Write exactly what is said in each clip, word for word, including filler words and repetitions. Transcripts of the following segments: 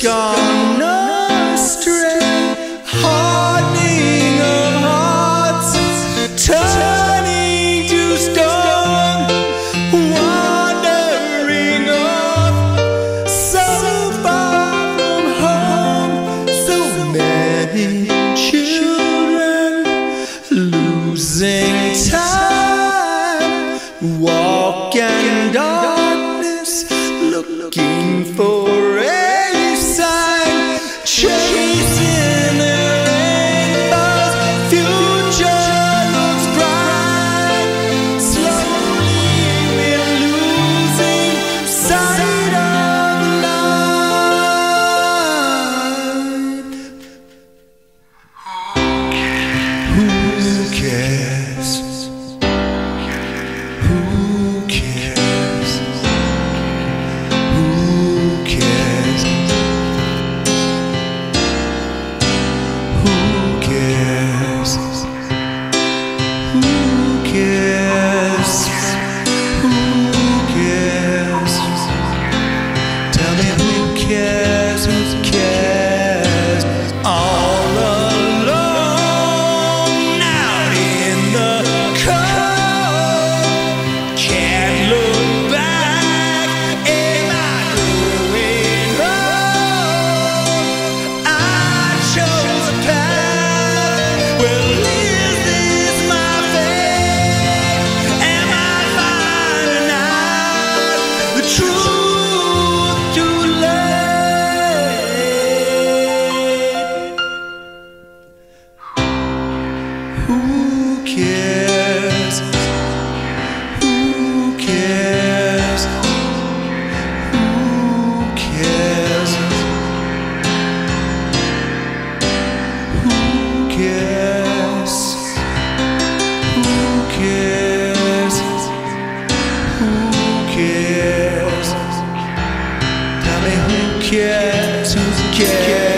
gone astray, hardening of hearts, turning to stone, wandering off, so far from home. So many children losing time, walking darkness, looking for a sign, chasing the rainbows. Future looks bright. Slowly we're losing sight of the light. Who cares? Who cares? Who cares? Who cares? Who cares? Who cares? Tell me who cares? Who cares? All alone out in the cold, can't look back. Am I growing old? I chose a path. Well, is this my fate? Am I finding out the truth too late? Who cares? Who cares? Who cares? Who cares? Who cares? Who cares? Tell me who cares? Who cares?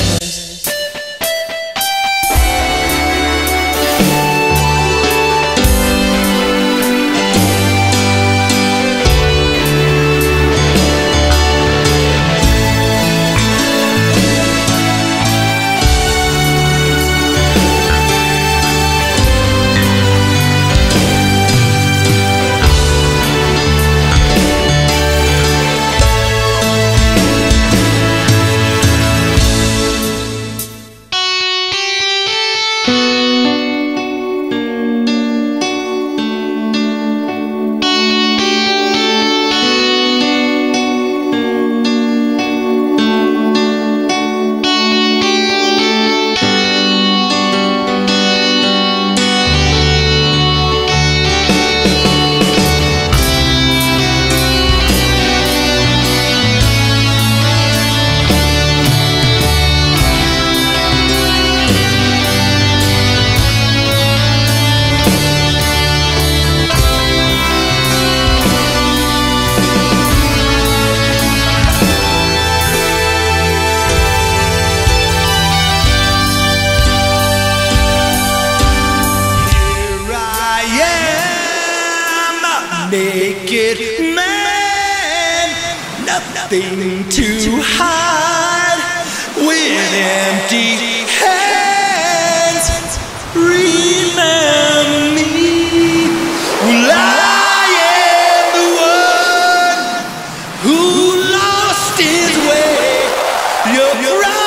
Naked man, nothing to hide, with empty hands. Remember me. Well, I am the one who lost his way. Your